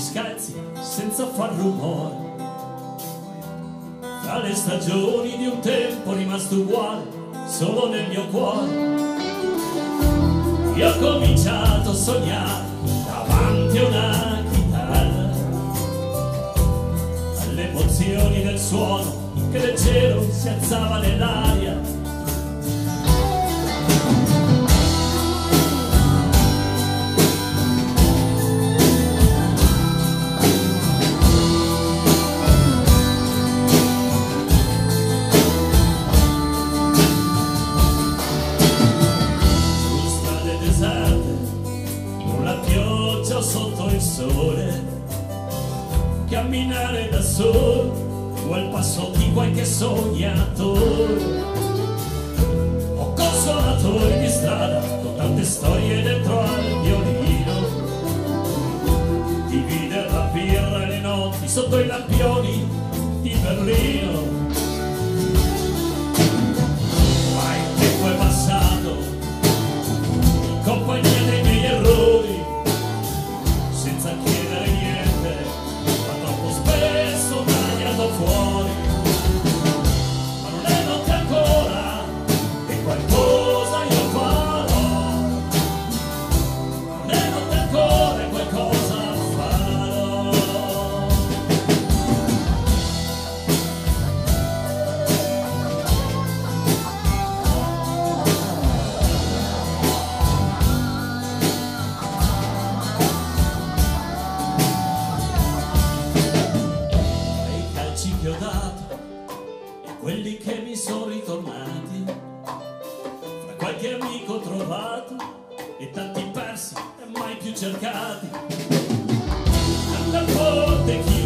scalzi senza far rumore. Tra le stagioni di un tempo rimasto uguale solo nel mio cuore. Io ho cominciato a sognare davanti a una chitarra, alle emozioni del suono che leggero si alzava nell'aria. Sotto il sole, camminare da solo o al passo di qualche sognatore o consolatori di strada con tante storie dentro al violino, dividere la birra e le notti sotto i lampioni di Berlino. Ma il tempo è passato in compagnia dei miei errori, senza chiedere niente, ma troppo spesso tagliato fuori. Ma non è notte ancora e qualcosa io farò. Non è notte ancora e qualcosa farò. Che ho dato e quelli che mi sono ritornati, fra qualche amico trovato e tanti persi e mai più cercati. Tanta volte chi